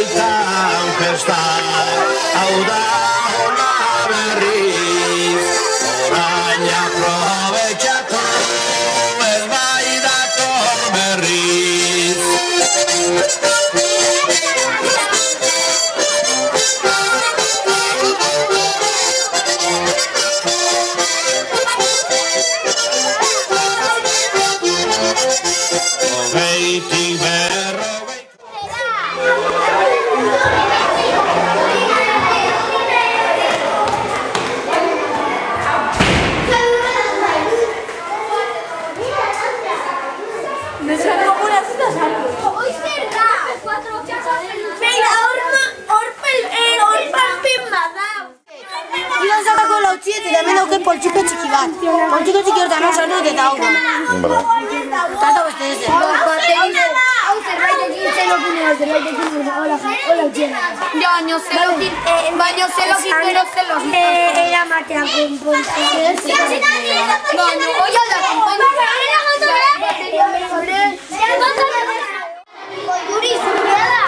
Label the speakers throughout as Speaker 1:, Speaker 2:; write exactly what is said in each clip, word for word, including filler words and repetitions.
Speaker 1: baitan festa, hau da hona berriz, orain aprobetxatu, ez bai dator berriz. Ogeitik berrogei
Speaker 2: eta hemen dauke poltsiko txiki bat. Poltsiko txiki hortan hau sartu eta hau da. Tata beste ez. Hau zerbaitekin zelokin edo zerbaitekin hola utxien. Baino zelokin, baino zelokin, pero zelokin. Era matea konpontzen. Baino, oia da konpontzen. Guri, zurea da.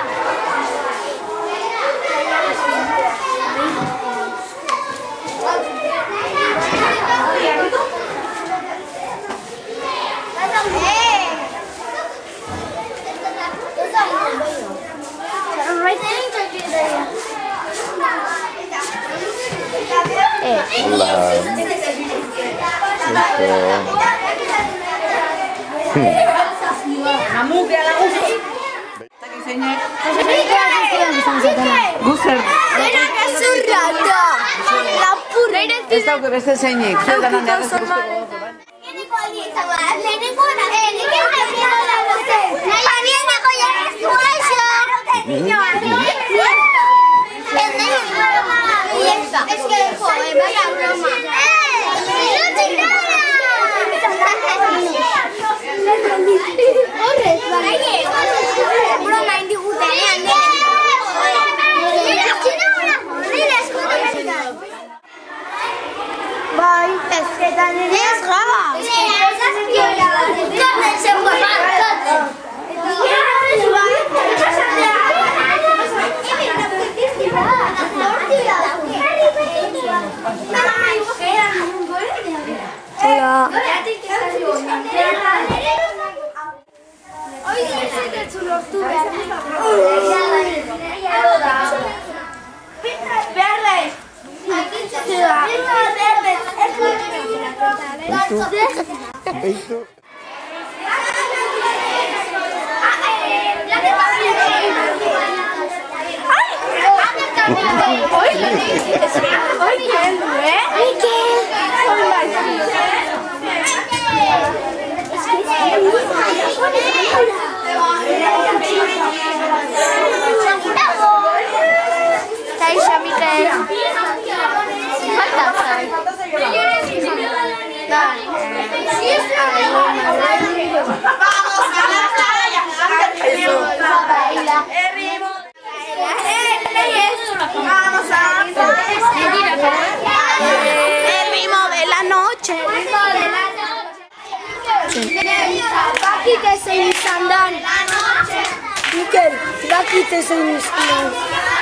Speaker 3: Hola.
Speaker 4: Namu, behala guzi. Zaki zeinek? Guzer.
Speaker 2: Berak azurra da. Lapur.
Speaker 4: Ez dauke beste zeinek. Zuetan handia ez guzteko.
Speaker 2: Leheneko aldi izango da. Leheneko da. Leheneko da. Leheneko Es que, joder, vaya broma. ¡Eh! ¡No te broma indigutenean. Bai, ezketan ere ez gaba. Hola. Hoy dice que chulo estuve. Verde. Aquí se va. Verde.
Speaker 3: Esto.
Speaker 2: Kaixo, Mikel. Falta zai. El ritmo de la noche. Bakite zein izan dan. Mikel, bakite zein izan dan.